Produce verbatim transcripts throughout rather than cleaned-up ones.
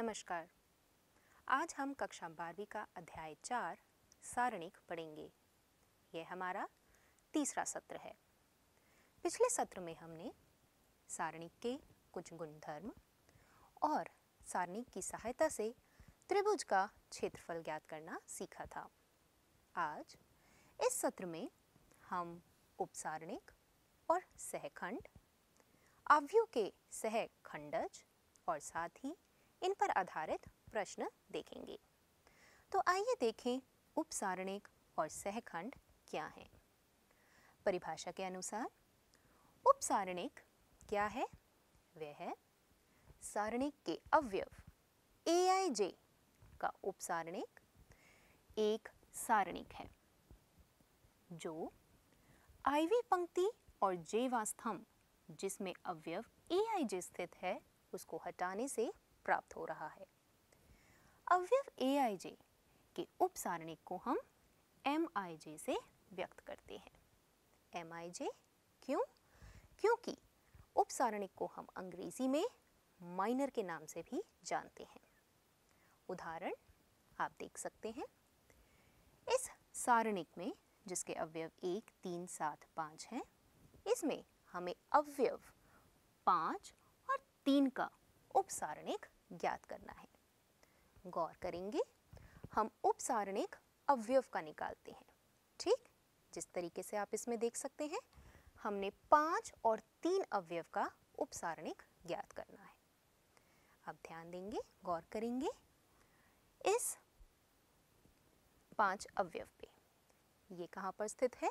नमस्कार। आज हम कक्षा बारहवीं का अध्याय चार सारणिक पढ़ेंगे। यह हमारा तीसरा सत्र है। पिछले सत्र में हमने सारणिक के कुछ गुणधर्म और सारणिक की सहायता से त्रिभुज का क्षेत्रफल ज्ञात करना सीखा था। आज इस सत्र में हम उपसारणिक और सहखंड, अवयव के सहखंडज और साथ ही इन पर आधारित प्रश्न देखेंगे। तो आइए देखें उपसारणिक और सहखंड क्या हैं। परिभाषा के अनुसार उपसारणिक क्या है? वह है सारणिक के अवयव ए आई जे का उपसारणिक एक सारणिक है जो आईवी पंक्ति और जेवा स्तंभ जिसमें अवयव ए आई जे स्थित है उसको हटाने से प्राप्त हो रहा है। अवयव ए आई जे के उपसारणिक को हम एम आई जे से व्यक्त करते हैं। एम आई जे क्यों? क्योंकि उपसारणिक को हम अंग्रेजी में माइनर के नाम से भी जानते हैं। उदाहरण आप देख सकते हैं। इस सारणिक में जिसके अवयव एक, तीन, सात, पाँच हैं, इसमें हमें अवयव पाँच और तीन का उपसारणिक ज्ञात करना है। गौर करेंगे, हम उपसारणिक अवयव का निकालते हैं। ठीक, जिस तरीके से आप इसमें देख सकते हैं, हमने पाँच और तीन अवयव का उपसारणिक ज्ञात करना है। अब ध्यान देंगे, गौर करेंगे इस पांच अवयव पे। ये कहाँ पर स्थित है?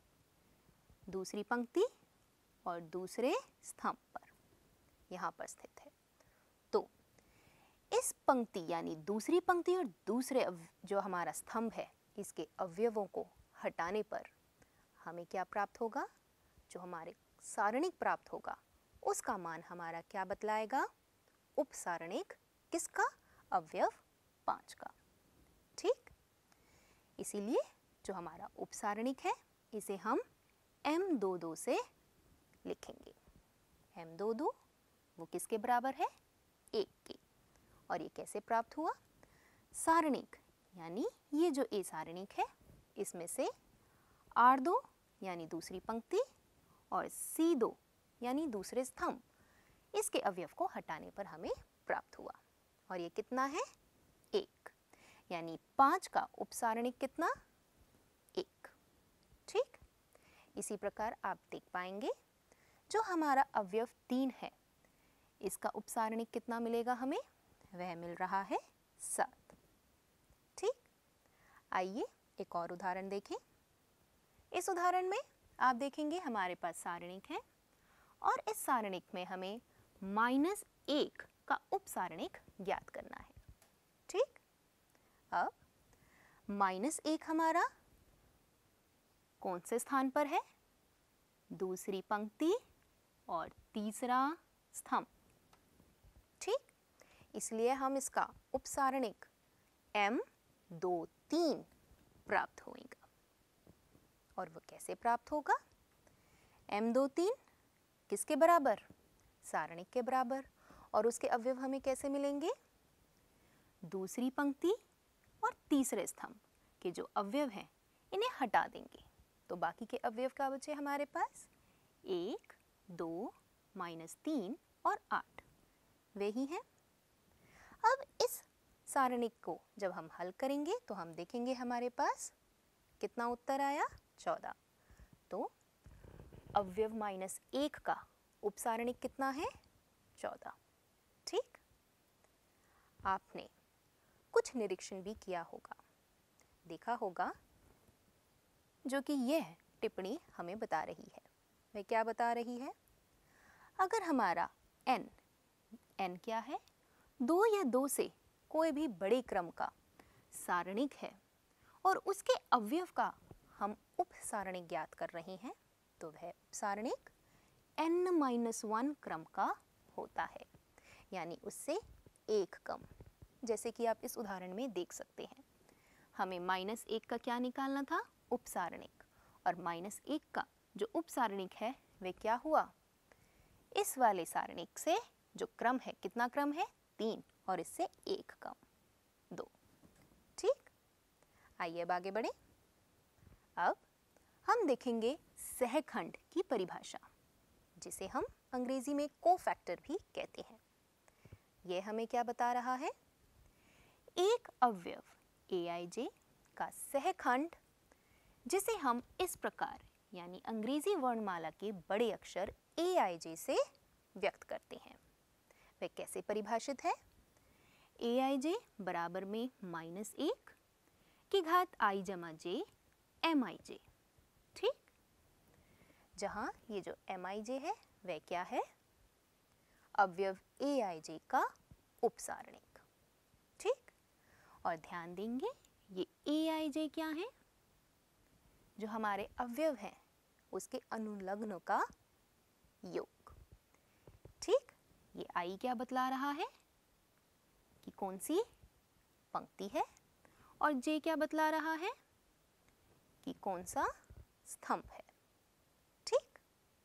दूसरी पंक्ति और दूसरे स्तंभ पर, यहाँ पर स्थित है। तो इस पंक्ति यानी दूसरी पंक्ति और दूसरे जो हमारा स्तंभ है, इसके अवयवों को हटाने पर हमें क्या प्राप्त होगा? जो हमारे सारणिक प्राप्त होगा उसका मान हमारा क्या बतलाएगा? उपसारणिक किसका? अवयव पाँच का। ठीक, इसीलिए जो हमारा उपसारणिक है इसे हम एम दो दो से लिखेंगे। एम दो दो वो किसके बराबर है? एक के। और ये कैसे प्राप्त हुआ? सारणिक यानी ये जो ए सारणिक है इसमें से आर दो यानी दूसरी पंक्ति और सी दो यानी दूसरे स्तंभ, इसके अवयव को हटाने पर हमें प्राप्त हुआ। और ये कितना है? एक। यानी पाँच का उपसारणिक कितना? एक। ठीक, इसी प्रकार आप देख पाएंगे जो हमारा अवयव तीन है इसका उपसारणिक कितना मिलेगा हमें? वह मिल रहा है सात। ठीक, आइए एक और उदाहरण देखें। इस उदाहरण में आप देखेंगे हमारे पास सारणिक है और इस सारणिक में हमें माइनस एक का उपसारणिक ज्ञात करना है। ठीक, अब माइनस एक हमारा कौन से स्थान पर है? दूसरी पंक्ति और तीसरा स्तंभ। ठीक, इसलिए हम इसका उपसारणिक एम दो तीन प्राप्त होगा। और वो कैसे प्राप्त होगा? एम दो तीन किसके बराबर? सारणिक के बराबर। और उसके अवयव हमें कैसे मिलेंगे? दूसरी पंक्ति और तीसरे स्तंभ के जो अवयव हैं इन्हें हटा देंगे तो बाकी के अवयव क्या बचे हमारे पास? एक, दो, माइनस तीन और आठ, वे ही हैं। अब इस सारणिक को जब हम हल करेंगे तो हम देखेंगे हमारे पास कितना उत्तर आया? चौदह। तो अवयव माइनस एक का उपसारणिक कितना है? चौदह। ठीक, आपने कुछ निरीक्षण भी किया होगा, देखा होगा, जो कि यह टिप्पणी हमें बता रही है। वह क्या बता रही है? अगर हमारा n, n क्या है? दो या दो से कोई भी बड़े क्रम का सारणिक है और उसके अवयव का हम उपसारणिक ज्ञात कर रहे हैं तो वह उपसारणिक n माइनस वन क्रम का होता है, यानी उससे एक कम। जैसे कि आप इस उदाहरण में देख सकते हैं, हमें माइनस एक का क्या निकालना था? उपसारणिक। और माइनस एक का जो उपसारणिक है वह क्या हुआ? इस वाले सारणिक से जो क्रम है, कितना क्रम है? तीन और इससे एक कम, दो। ठीक, आइए अब आगे बढ़े। अब हम देखेंगे सहखंड की परिभाषा, जिसे हम अंग्रेजी में कोफैक्टर भी कहते हैं। यह हमें क्या बता रहा है? एक अवयव ए आई जे का सहखंड, जिसे हम इस प्रकार यानी अंग्रेजी वर्णमाला के बड़े अक्षर ए आई जे से व्यक्त करते हैं, वह कैसे परिभाषित है? ए आई जे बराबर में माइनस एक की घात आई जमा जे एम आई जे। ठीक, जहां ये जो एम आई जे है वह क्या है? अवयव ए आई जे का उपसारणिक। ठीक, और ध्यान देंगे ये ए आई जे क्या है? जो हमारे अवयव हैं उसके अनुलग्नों का योग। ठीक, ये आई क्या बतला रहा है कि कौन सी पंक्ति है, और जे क्या बतला रहा है कि कौन सा स्तंभ है। ठीक,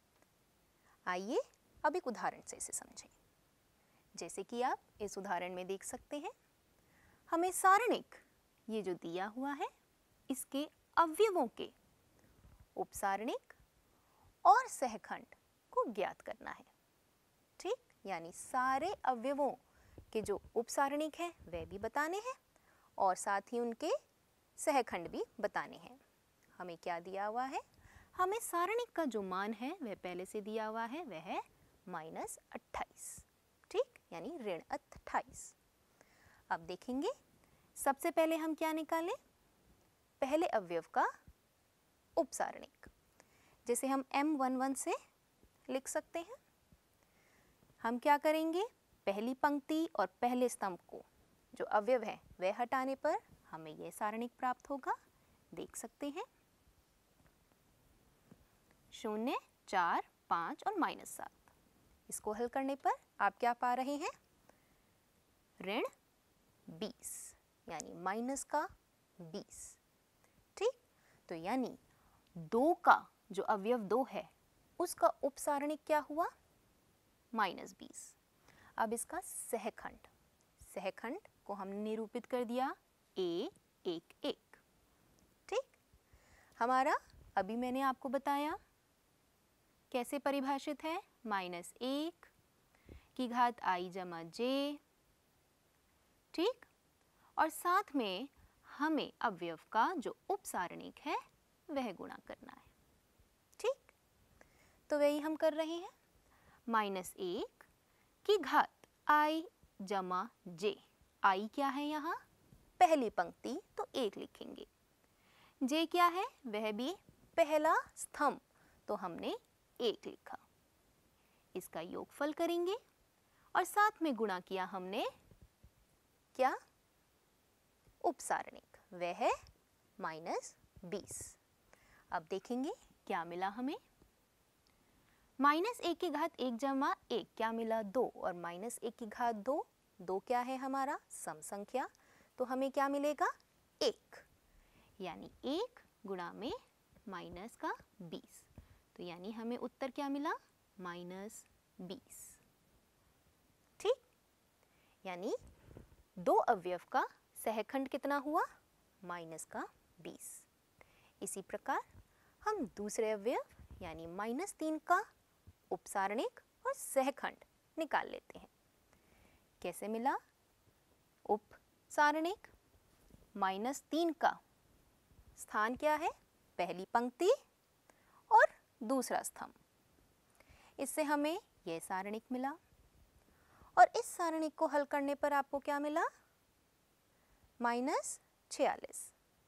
आइए अब एक उदाहरण से इसे समझें। जैसे कि आप इस उदाहरण में देख सकते हैं, हमें सारणिक ये जो दिया हुआ है इसके अवयवों के उपसारणिक और सहखंड को ज्ञात करना है। ठीक, यानी सारे अवयवों के जो उपसारणिक हैं वह भी बताने हैं और साथ ही उनके सहखंड भी बताने हैं। हमें क्या दिया हुआ है? हमें सारणिक का जो मान है वह पहले से दिया हुआ है, वह है माइनस अट्ठाईस। ठीक, यानी ऋण अट्ठाईस। अब देखेंगे, सबसे पहले हम क्या निकालें? पहले अवयव का उपसारणिक, जिसे हम एम वन वन से लिख सकते हैं। हम क्या करेंगे? पहली पंक्ति और पहले स्तंभ को जो अवयव है वह हटाने पर हमें यह सारणिक प्राप्त होगा। देख सकते हैं, शून्य, चार, पाँच और माइनस सात। इसको हल करने पर आप क्या पा रहे हैं? ऋण बीस, यानी माइनस का बीस। ठीक, तो यानी दो का जो अवयव दो है उसका उपसारणिक क्या हुआ? माइनस बीस। अब इसका सहखंड, सहखंड को हमने निरूपित कर दिया ए एक एक। ठीक, हमारा अभी मैंने आपको बताया कैसे परिभाषित है? माइनस एक की घात आई जमा जे। ठीक, और साथ में हमें अवयव का जो उपसारणिक है वह गुणा करना है। ठीक, तो वही हम कर रहे हैं। माइनस एक की घात आई जमा जे। आई क्या है यहाँ? पहली पंक्ति, तो एक लिखेंगे। जे क्या है? वह भी पहला स्तंभ, तो हमने एक लिखा। इसका योगफल करेंगे और साथ में गुणा किया हमने क्या? उपसारणिक, वह है माइनस बीस। अब देखेंगे क्या मिला हमें। माइनस एक की घात एक जमा एक क्या मिला? दो, और माइनस एक की घात दो, दो क्या है हमारा? सम संख्या, तो हमें क्या मिलेगा? एक, यानी एक गुणा में माइनस का बीस, तो यानी हमें उत्तर क्या मिला? माइनस बीस। ठीक, यानी दो अवयव का सहखंड कितना हुआ? माइनस का बीस। इसी प्रकार हम दूसरे अवयव यानी माइनस तीन का उपसारणिक और सहखंड निकाल लेते हैं। कैसे मिला उपसारणिक? माइनस तीन का स्थान क्या है? पहली पंक्ति और दूसरा स्तंभ। इससे हमें यह सारणिक मिला और इस सारणिक को हल करने पर आपको क्या मिला? माइनस छियालीस।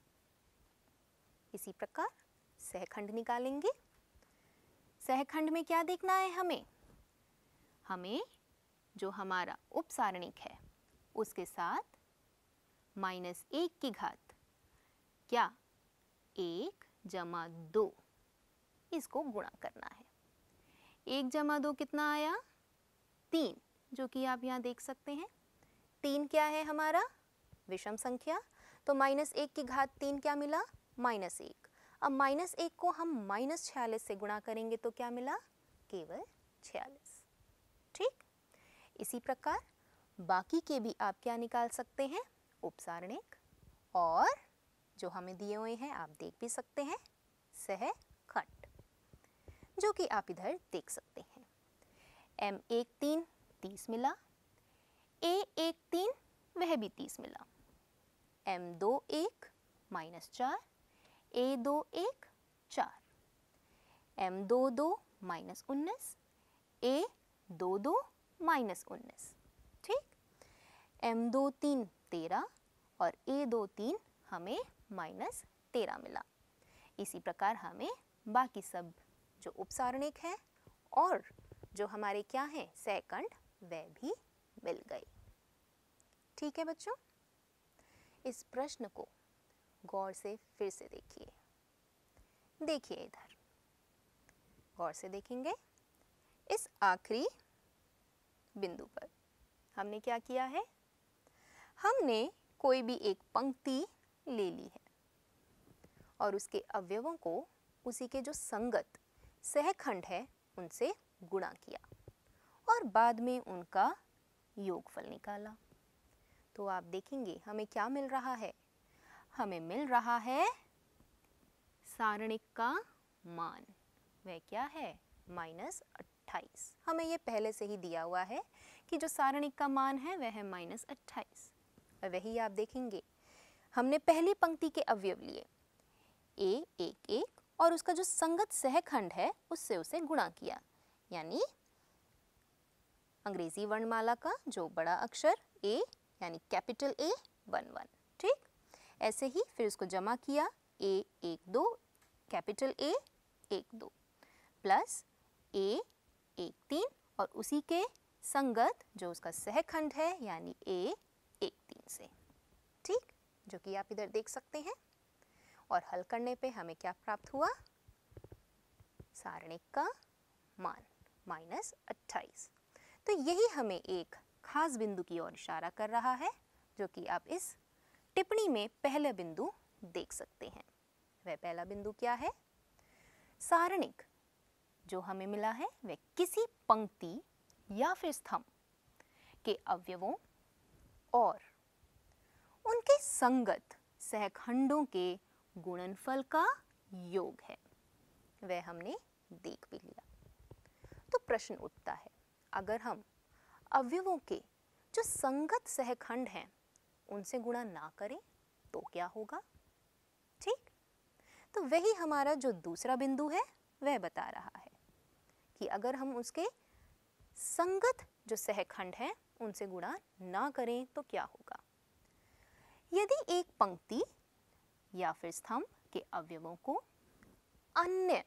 इसी प्रकार सहखंड निकालेंगे। सहखंड में क्या देखना है हमें? हमें जो हमारा उपसारणिक है उसके साथ माइनस एक की घात क्या? एक जमा दो, इसको गुणा करना है। एक जमा दो कितना आया? तीन, जो कि आप यहाँ देख सकते हैं। तीन क्या है हमारा? विषम संख्या, तो माइनस एक की घात तीन क्या मिला? माइनस एक। अब माइनस एक को हम माइनस छियालीस से गुणा करेंगे तो क्या मिला? केवल छियालीस। ठीक, इसी प्रकार बाकी के भी आप क्या निकाल सकते हैं, उपसारणिक, और जो हमें दिए हुए हैं आप देख भी सकते हैं, सहखंड, जो कि आप इधर देख सकते हैं। एम एक तीन तीस मिला, ए एक तीन वह भी तीस मिला, एम दो एक माइनस चार, ए दो एक चार, एम दो दो माइनस उन्नीस, ए दो दो माइनस उन्नीस, ठीक। एम दो तीन तेरह और ए दो तीन हमें माइनस तेरह मिला। इसी प्रकार हमें बाकी सब जो उपसारणिक है और जो हमारे क्या हैं सहखंड वह भी मिल गए। ठीक है बच्चों, इस प्रश्न को गौर से फिर से देखिए। देखिए इधर गौर से देखेंगे, इस आखिरी बिंदु पर हमने क्या किया है, हमने कोई भी एक पंक्ति ले ली है और उसके अवयवों को उसी के जो संगत सहखंड है उनसे गुणा किया और बाद में उनका योगफल निकाला। तो आप देखेंगे हमें क्या मिल रहा है, हमें मिल रहा है सारणिक का मान, वह क्या है, माइनस अट्ठाईस। हमें ये पहले से ही दिया हुआ है कि जो सारणिक का मान है वह है माइनस अट्ठाईस। और वही आप देखेंगे हमने पहली पंक्ति के अवयव लिए ए एक एक और उसका जो संगत सहखंड है उससे उसे गुणा किया, यानी अंग्रेजी वर्णमाला का जो बड़ा अक्षर ए यानी कैपिटल ए वन वन, ठीक। ऐसे ही फिर उसको जमा किया, ए एक दो कैपिटल ए एक दो प्लस ए एक तीन और उसी के संगत जो उसका सहखंड है यानी ए एक तीन से, ठीक, जो कि आप इधर देख सकते हैं। और हल करने पे हमें क्या प्राप्त हुआ, सारणिक का मान माइनस अट्ठाईस। तो यही हमें एक खास बिंदु की ओर इशारा कर रहा है, जो कि आप इस टिप्पणी में पहला बिंदु देख सकते हैं। वह पहला बिंदु क्या है, सारणिक जो हमें मिला है वह किसी पंक्ति या फिर स्तंभ के अवयवों और उनके संगत सहखंडों के गुणनफल का योग है, वह हमने देख भी लिया। तो प्रश्न उठता है, अगर हम अवयवों के जो संगत सहखंड हैं उनसे गुणा ना करें तो क्या होगा, ठीक। तो वही हमारा जो दूसरा बिंदु है वह बता रहा है कि अगर हम उसके संगत जो सहखंड हैं उनसे गुणा ना करें तो क्या होगा। यदि एक पंक्ति या फिर स्तंभ के अवयवों को अन्य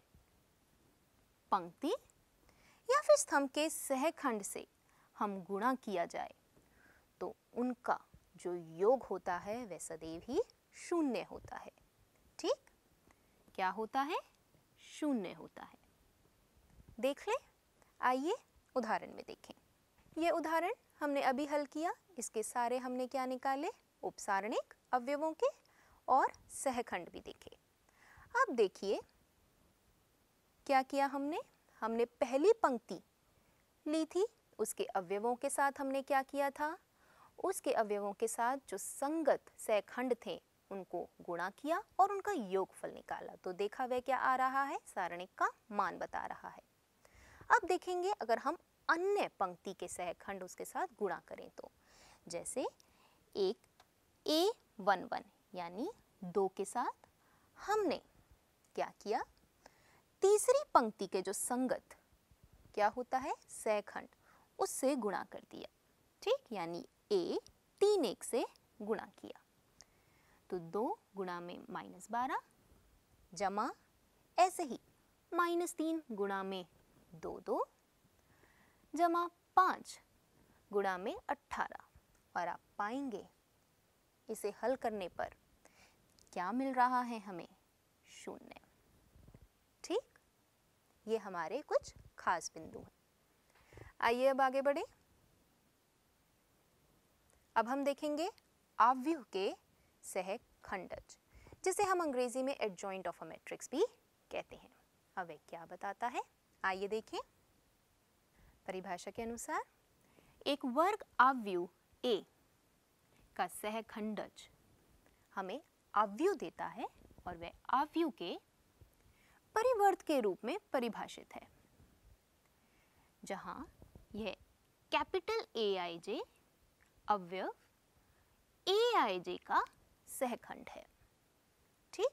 पंक्ति या फिर स्तंभ के सहखंड से हम गुणा किया जाए तो उनका जो योग होता है वह सदैव ही शून्य होता है, ठीक। क्या होता है, शून्य होता है। देख ले, आइए उदाहरण में देखें। यह उदाहरण हमने अभी हल किया, इसके सारे हमने क्या निकाले, उपसारणिक अवयवों के और सहखंड भी देखे। अब देखिए क्या किया हमने, हमने पहली पंक्ति ली थी, उसके अवयवों के साथ हमने क्या किया था, उसके अवयवों के साथ जो संगत सहखंड थे उनको गुणा किया और उनका योगफल निकाला। तो देखा वह क्या आ रहा है, सारणिक का मान बता रहा है। अब देखेंगे अगर हम अन्य पंक्ति के सहखंड उसके साथ गुणा करें तो, जैसे एक ए वन वन यानी दो के साथ हमने क्या किया, तीसरी पंक्ति के जो संगत क्या होता है सहखंड उससे गुणा कर दिया, ठीक, यानी ए तीन एक से गुणा किया। तो दो गुणा में माइनस बारह जमा ऐसे ही माइनस तीन गुणा में दो दो जमा पाँच गुणा में अट्ठारह, और आप पाएंगे इसे हल करने पर क्या मिल रहा है हमें, शून्य, ठीक। ये हमारे कुछ खास बिंदु हैं। आइए अब आगे बढ़े। अब हम देखेंगे आव्यूह के सहखंडज, जिसे हम अंग्रेजी में एडजॉइंट ऑफ अ मैट्रिक्स भी कहते हैं। अब वह क्या बताता है, आइए देखें। परिभाषा के अनुसार एक वर्ग आव्यूह A का सहखंडज हमें अवयव देता है और वह अवयव के परिवर्त के रूप में परिभाषित है, जहां यह कैपिटल ए आई जे अवयव ए आई जे का सहखंड है। ठीक,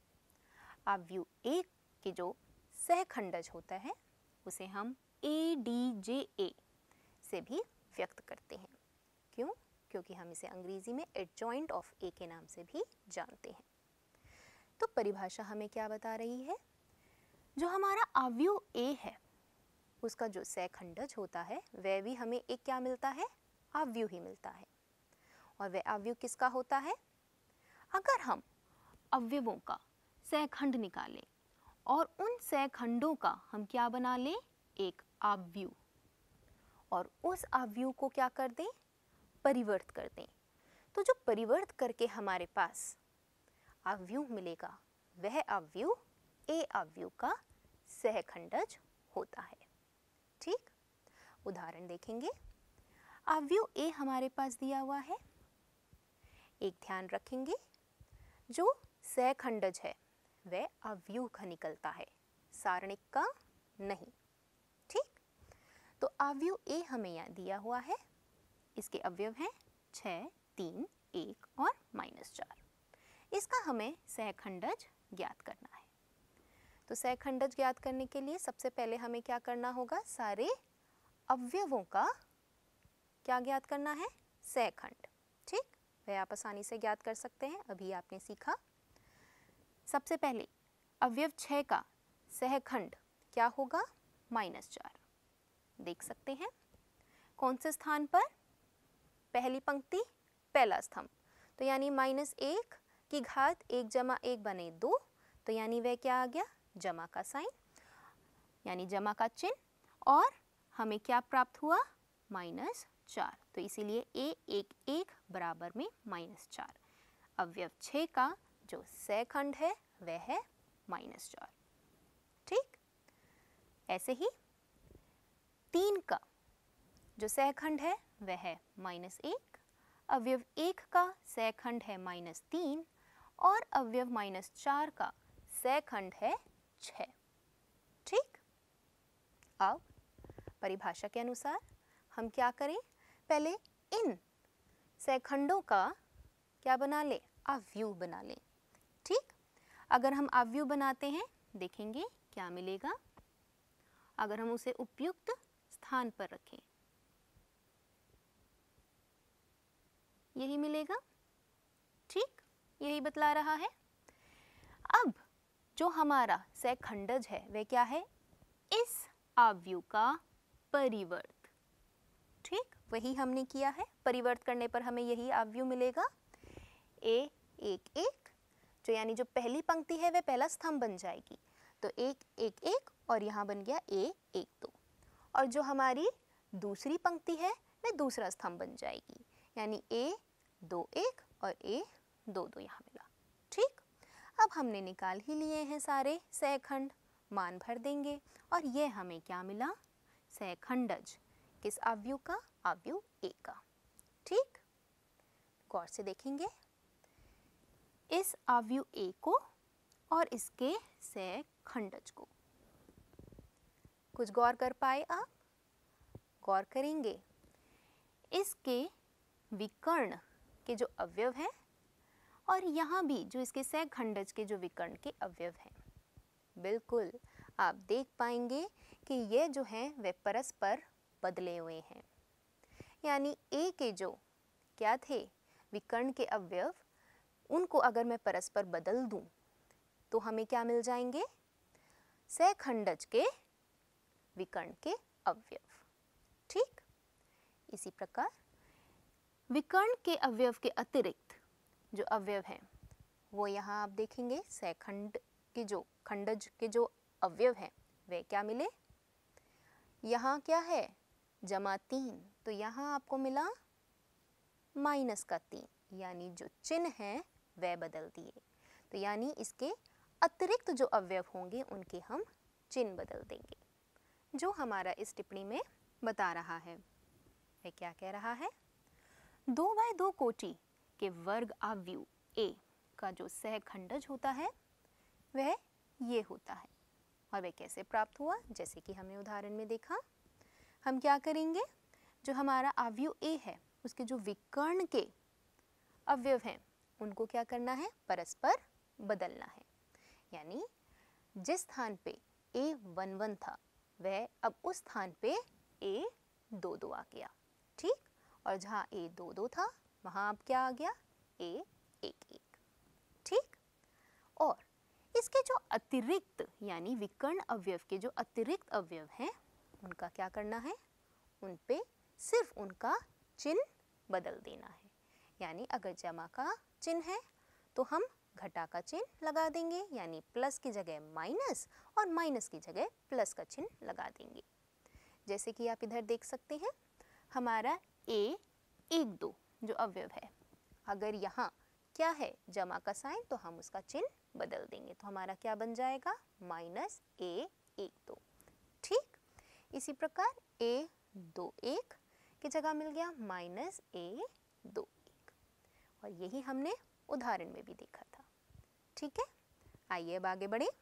अवयव ए के जो सहखंडज होता है उसे हम ए डी जे ए से भी व्यक्त करते हैं। क्यों? क्योंकि हम इसे अंग्रेजी में एडजॉइंट ऑफ ए के नाम से भी जानते हैं। तो परिभाषा हमें क्या बता रही है? जो हमारा अवयव ए है उसका जो सहखंडज होता है वह भी हमें एक क्या मिलता है? अवयव ही मिलता है। और वह अवयव किसका होता है? अगर हम अवयवों का सहखंड निकालें और उन सहखंडों का हम क्या बना लें? एक अवयव, और उस अवयव को क्या कर दें? परिवर्त कर दें। तो जो परिवर्त करके हमारे पास अवयव मिलेगा वह अवयव ए अवयव का सहखंडज होता है। ठीक, उदाहरण देखेंगे। अवयव ए हमारे पास दिया हुआ है। एक ध्यान रखेंगे, जो सहखंडज है वह अवयव का निकलता है, सारणिक का नहीं। ठीक, तो अवयव ए हमें यहाँ दिया हुआ है। इसके अवयव हैं छः, तीन, एक और माइनस चार। इसका हमें सहखंडज ज्ञात करना है। तो सहखंडज ज्ञात करने के लिए सबसे पहले हमें क्या करना होगा? सारे अवयवों का क्या ज्ञात करना है? सहखंड। ठीक, वह आप आसानी से ज्ञात कर सकते हैं, अभी आपने सीखा। सबसे पहले अवयव छः का सहखंड क्या होगा? माइनस चार। देख सकते हैं कौन से स्थान पर? पहली पंक्ति, पहला स्तंभ। तो यानी माइनस एक की घात एक जमा एक बने दो, तो यानी वह क्या आ गया? जमा का साइन, यानी जमा का चिन्ह, और हमें क्या प्राप्त हुआ? माइनस चार। तो इसीलिए ए एक एक बराबर में माइनस चार। अवयव छः का जो सहखंड है वह है माइनस चार। ठीक, ऐसे ही तीन का जो सहखंड है वह है माइनस एक, अवयव एक का सहखंड है माइनस तीन, और अवयव माइनस चार का सहखंड है छः। ठीक, अब परिभाषा के अनुसार हम क्या करें? पहले इन सहखंडों का क्या बना ले? अवयव बना लें। ठीक, अगर हम अवयव बनाते हैं देखेंगे क्या मिलेगा। अगर हम उसे उपयुक्त स्थान पर रखें, यही मिलेगा। ठीक, यही बतला रहा है। अब जो हमारा सहखंडज है वह क्या है? इस अवयव का परिवर्त। ठीक, वही हमने किया है। परिवर्त करने पर हमें यही अवयव मिलेगा, ए एक एक, जो यानी जो पहली पंक्ति है वह पहला स्तंभ बन जाएगी। तो एक एक एक और यहाँ बन गया ए एक दो, और जो हमारी दूसरी पंक्ति है वह दूसरा स्तंभ बन जाएगी, यानी ए दो एक और ए दो दो यहाँ मिला। ठीक, अब हमने निकाल ही लिए हैं सारे सहखंड, मान भर देंगे और यह हमें क्या मिला? सहखंडज। किस अवयव का? अवयव ए का। ठीक, गौर से देखेंगे इस अवयव ए को और इसके सहखंडज को। कुछ गौर कर पाए आप? गौर करेंगे इसके विकर्ण के जो अवयव हैं और यहाँ भी जो इसके सहखंडज के जो विकर्ण के अवयव हैं, बिल्कुल आप देख पाएंगे कि ये जो हैं वे परस्पर बदले हुए हैं। यानी ए के जो क्या थे विकर्ण के अवयव, उनको अगर मैं परस्पर बदल दूं तो हमें क्या मिल जाएंगे? सहखंडज के विकर्ण के अवयव। ठीक, इसी प्रकार विकर्ण के अवयव के अतिरिक्त जो अवयव हैं वो यहाँ आप देखेंगे सहखंड के जो खंडज के जो अवयव हैं वे क्या मिले? यहाँ क्या है? जमा तीन, तो यहाँ आपको मिला माइनस का तीन, यानी जो चिन्ह है वह बदल दिए। तो यानी इसके अतिरिक्त जो अवयव होंगे उनके हम चिन्ह बदल देंगे। जो हमारा इस टिप्पणी में बता रहा है वह क्या कह रहा है? दो बाय दो कोटि के वर्ग आव्यूह A का जो सहखंडज होता है वह ये होता है। और वह कैसे प्राप्त हुआ? जैसे कि हमने उदाहरण में देखा, हम क्या करेंगे, जो हमारा आव्यूह A है उसके जो विकर्ण के अवयव हैं उनको क्या करना है, परस्पर बदलना है। यानी जिस स्थान पे A वन वन था वह अब उस स्थान पे A दो दो आ गया, ठीक। और जहाँ A दो दो था वहाँ अब क्या आ गया, A एक एक, ठीक। और इसके जो अतिरिक्त यानी विकर्ण अवयव के जो अतिरिक्त अवयव हैं उनका क्या करना है, उन पे सिर्फ उनका चिन्ह बदल देना है। यानी अगर जमा का चिन्ह है तो हम घटा का चिन्ह लगा देंगे, यानी प्लस की जगह माइनस और माइनस की जगह प्लस का चिन्ह लगा देंगे। जैसे कि आप इधर देख सकते हैं, हमारा A एक दो जो अवयव है, अगर यहाँ क्या है जमा का साइन तो हम उसका चिन्ह बदल देंगे, तो हमारा क्या बन जाएगा, माइनस A एक दो, ठीक। इसी प्रकार A दो एक की जगह मिल गया माइनस A दो एक, और यही हमने उदाहरण में भी देखा था, ठीक है। आइए अब आगे बढ़े।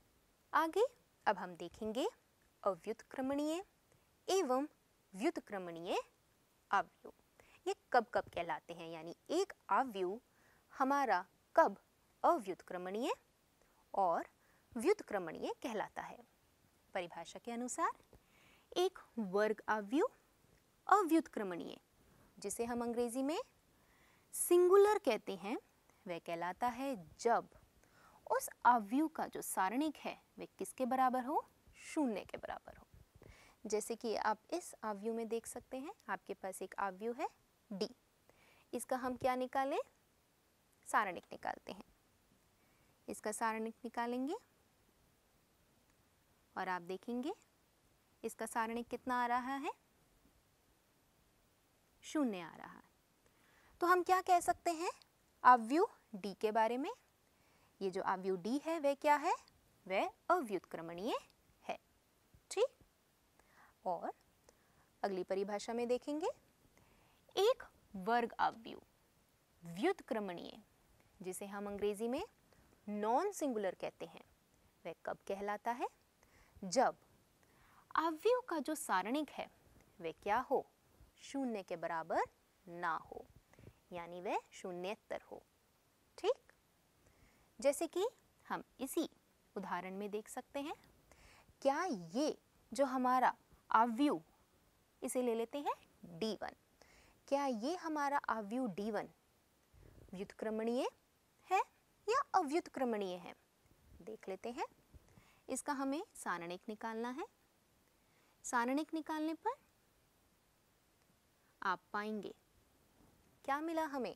आगे अब हम देखेंगे अव्युत्क्रमणीय एवं व्युत्क्रमणीय आव्यूह। ये कब कब कहलाते हैं, यानी एक आव्यूह हमारा कब अव्युत्क्रमणीय और व्युत्क्रमणीय कहलाता है। परिभाषा के अनुसार एक वर्ग आव्यूह अव्युत्क्रमणीय, जिसे हम अंग्रेजी में सिंगुलर कहते हैं, वह कहलाता है जब उस आव्यूह का जो सारणिक है वह किसके बराबर हो, शून्य के बराबर हो। जैसे कि आप इस आव्यूह में देख सकते हैं, आपके पास एक आव्यूह है D, इसका हम क्या निकालें, सारणिक निकालते हैं। इसका सारणिक निकालेंगे और आप देखेंगे इसका सारणिक कितना आ रहा है, शून्य आ रहा है। तो हम क्या कह सकते हैं आव्यूह D के बारे में, ये जो आव्यूह D है वह क्या है, वह अव्युत्क्रमणीय है, ठीक। और अगली परिभाषा में देखेंगे एक वर्ग आव्यूह व्युत्क्रमणीय, जिसे हम अंग्रेजी में नॉन सिंगुलर कहते हैं, वह कब कहलाता है, जब आव्यूह का जो सारणिक है वह क्या हो, शून्य के बराबर ना हो, यानी वह शून्येतर हो, ठीक। जैसे कि हम इसी उदाहरण में देख सकते हैं, क्या ये जो हमारा आव्यूह, इसे ले लेते हैं डी वन, क्या ये हमारा आव्यूह डी वन व्युत्क्रमणीय है या अव्युत्क्रमणीय है, देख लेते हैं। इसका हमें सारणिक निकालना है। सारणिक निकालने पर आप पाएंगे क्या मिला हमें,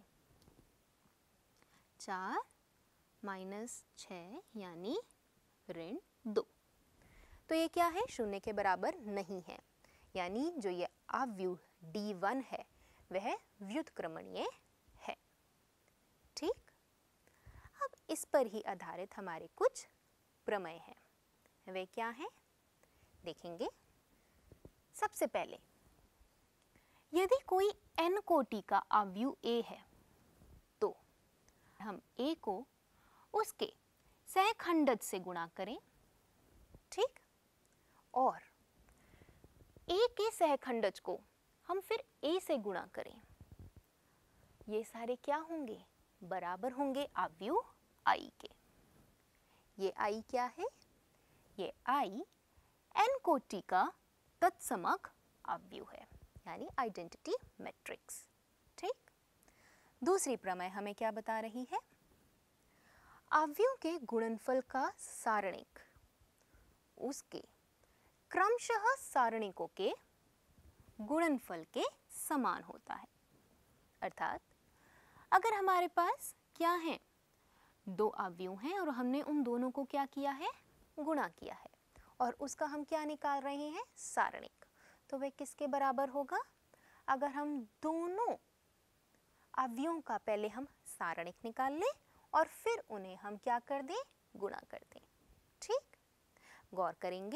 चार माइनस छः यानी ऋण दो। तो ये क्या है, शून्य के बराबर नहीं है, यानी जो ये आव्यूह डी वन है वह व्युत्क्रमणीय है, ठीक। अब इस पर ही आधारित हमारे कुछ प्रमेय हैं, वे क्या हैं देखेंगे। सबसे पहले, यदि कोई n कोटि का आव्यूह A है तो हम A को उसके सहखंडज से गुणा करें, ठीक। और A के सहखंडज को हम फिर A से गुणा करें, ये सारे क्या होंगे, बराबर होंगे आव्यूह I के। ये I क्या है, ये I n कोटि का तत्समक आव्यूह है, यानी आइडेंटिटी मैट्रिक्स, ठीक। दूसरी प्रमेय हमें क्या बता रही है, आव्यूह के गुणनफल का सारणिक उसके क्रमशः सारणिकों के गुणनफल के समान होता है। अर्थात अगर हमारे पास क्या है, दो आव्यूह हैं और हमने उन दोनों को क्या किया है, गुणा किया है, और उसका हम क्या निकाल रहे हैं, सारणिक, तो वह किसके बराबर होगा, अगर हम दोनों आव्यूहों का पहले हम सारणिक निकाल लें और फिर उन्हें हम क्या कर दें, गुणा कर दें, ठीक। गौर करेंगे,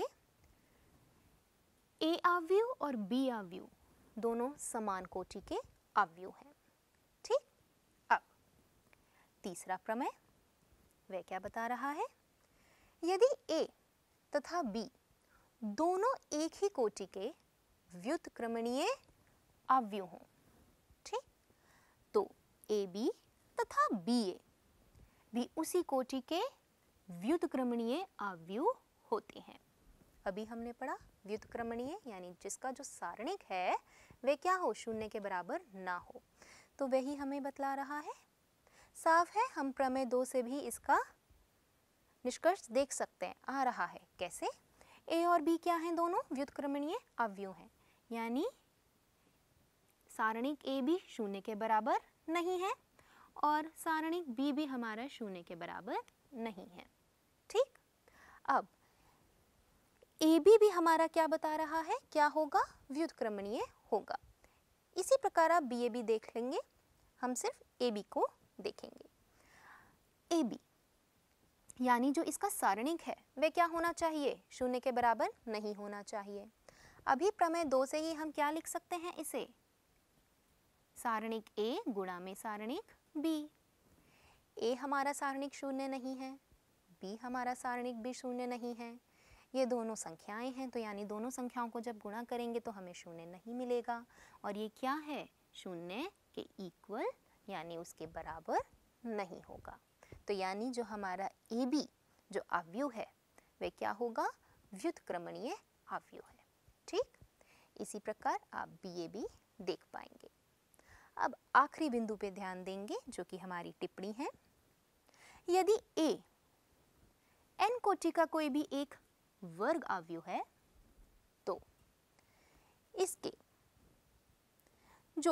ए आव्यूह और बी आव्यूह दोनों समान कोटि के आव्यूह हैं, तीसरा प्रमेय, वह क्या बता रहा है? यदि A तथा B दोनों एक ही कोटि के व्युत्क्रमणीय अवयव हों, ठीक, तो ए बी तथा बी ए भी उसी कोटि के व्युत्क्रमणीय अवयव होते हैं। अभी हमने पढ़ा व्युत्क्रमणीय यानी जिसका जो सारणिक है वह क्या हो, शून्य के बराबर ना हो, तो वही हमें बतला रहा है। साफ है, हम प्रमेय दो से भी इसका निष्कर्ष देख सकते हैं, आ रहा है। कैसे? ए और बी क्या हैं? दोनों व्युत्क्रमणीय अवयव हैं, यानी सारणिक ए भी शून्य के बराबर नहीं है और सारणिक बी भी हमारा शून्य के बराबर नहीं है। ठीक, अब ए बी भी हमारा क्या बता रहा है? क्या होगा? व्युत्क्रमणीय होगा। इसी प्रकार आप बी ए बी देख लेंगे, हम सिर्फ ए बी को देखेंगे। ए बी यानी जो इसका सारणिक है वह क्या होना चाहिए? शून्य के बराबर नहीं होना चाहिए। अभी प्रमेय दो से ही हम क्या लिख सकते हैं इसे? सारणिक ए गुणा में सारणिक बी। ए हमारा सारणिक शून्य नहीं है, बी हमारा सारणिक भी शून्य नहीं है, ये दोनों संख्याएं हैं, तो यानी दोनों संख्याओं को जब गुणा करेंगे तो हमें शून्य नहीं मिलेगा, और ये क्या है? शून्य के इक्वल यानी उसके बराबर नहीं होगा। तो यानी जो हमारा ए बी जो अवयव है वह क्या होगा? व्युत्क्रमणीय अवयव है। ठीक, इसी प्रकार आप बी ए बी देख पाएंगे। अब आखिरी बिंदु पे ध्यान देंगे जो कि हमारी टिप्पणी है। यदि ए एन कोटि का कोई भी एक वर्ग अवयव है तो इसके जो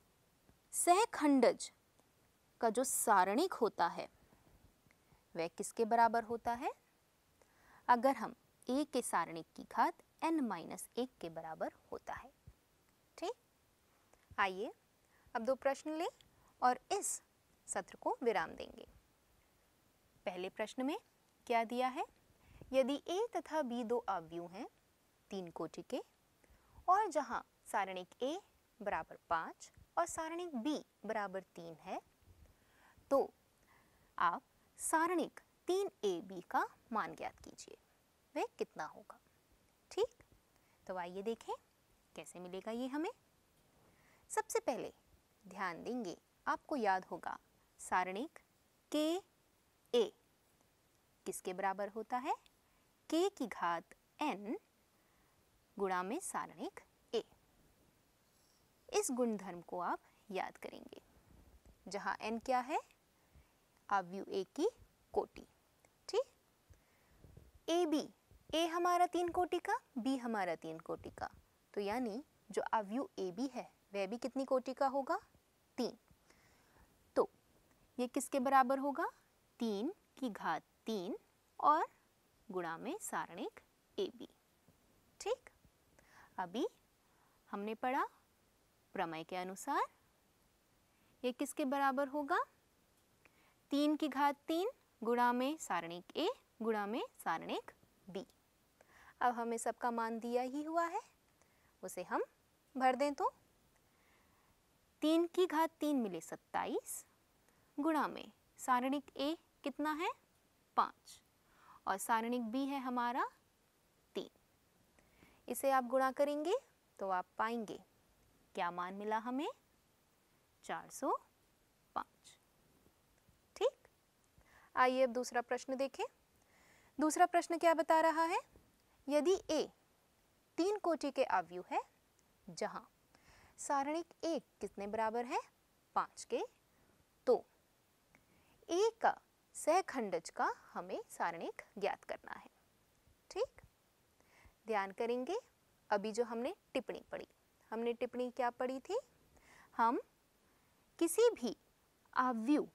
सहखंडज का जो सारणिक होता है वह किसके बराबर होता है? अगर हम a के सारणिक की घात n माइनस एक के बराबर होता है। ठीक, आइए अब दो प्रश्न लें और इस सत्र को विराम देंगे। पहले प्रश्न में क्या दिया है? यदि a तथा b दो अवयव हैं तीन कोटि के, और जहां सारणिक a बराबर पाँच और सारणिक b बराबर तीन है, तो आप सारणिक तीन ए बी का मान ज्ञात कीजिए, वह कितना होगा। ठीक, तो आइए देखें कैसे मिलेगा ये हमें। सबसे पहले ध्यान देंगे, आपको याद होगा सारणिक के ए किसके बराबर होता है? k की घात n गुणा में सारणिक a। इस गुणधर्म को आप याद करेंगे, जहां n क्या है? अवयव a की कोटि। ठीक, ए बी, a हमारा तीन कोटि का, b हमारा तीन कोटि का, तो यानी जो अवयव ए बी है वह भी कितनी कोटि का होगा? तीन। तो ये किसके बराबर होगा? तीन की घात तीन और गुणा में सारणिक ए बी। ठीक, अभी हमने पढ़ा प्रमेय के अनुसार ये किसके बराबर होगा? तीन की घात तीन गुणा में सारणिक ए गुणा में सारणिक बी। अब हमें सबका मान दिया ही हुआ है, उसे हम भर दें तो तीन की घात तीन मिले सत्ताईस गुणा में सारणिक ए कितना है? पाँच, और सारणिक बी है हमारा तीन। इसे आप गुणा करेंगे तो आप पाएंगे क्या मान मिला हमें? चार सौ पाँच। ठीक, आइए अब दूसरा प्रश्न देखें। दूसरा प्रश्न क्या बता रहा है? यदि a तीन कोटि के अवयव है, जहां सारणिक a कितने बराबर है? पाँच के, तो a का सहखंडज का हमें सारणिक ज्ञात करना है। ठीक, ध्यान करेंगे अभी जो हमने टिप्पणी पढ़ी, हमने टिप्पणी क्या पढ़ी थी? हम किसी भी अवयव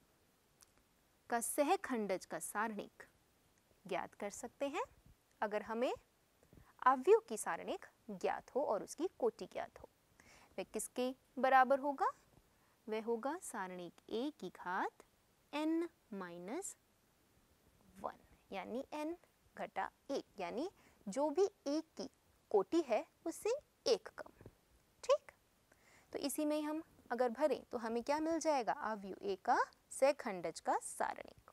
का सहखंडज का सारणिक ज्ञात कर सकते हैं अगर हमें अवयव की सारणिक ज्ञात हो और उसकी कोटि ज्ञात हो। वह किसके बराबर होगा? वह होगा सारणिक a की घात n माइनस वन, यानी n घटा एक, यानी जो भी एक की कोटि है उससे एक कम। ठीक, तो इसी में हम अगर भरें तो हमें क्या मिल जाएगा? अवयव a का सहखंडज का सारणिक।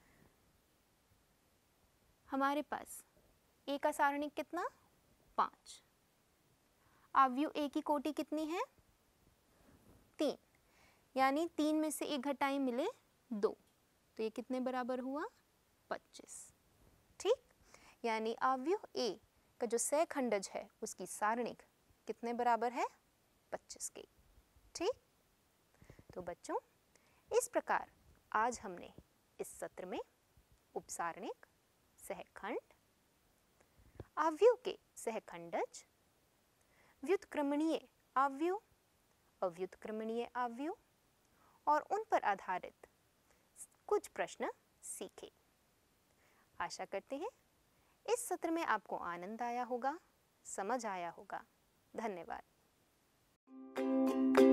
हमारे पास ए का सारणिक कितना? पाँच। आव्यूह ए की कोटि कितनी है? तीन, यानी तीन में से एक घटाएं मिले दो, तो ये कितने बराबर हुआ? पच्चीस। ठीक, यानी आव्यूह ए का जो सहखंडज है उसकी सारणिक कितने बराबर है? पच्चीस के। ठीक, तो बच्चों इस प्रकार आज हमने इस सत्र में उपसारणिक, सहखंड, आव्यूह के सहखंडज, व्युत्क्रमणीय आव्यूह, अव्युत्क्रमणीय आव्यूह और उन पर आधारित कुछ प्रश्न सीखे। आशा करते हैं इस सत्र में आपको आनंद आया होगा, समझ आया होगा। धन्यवाद।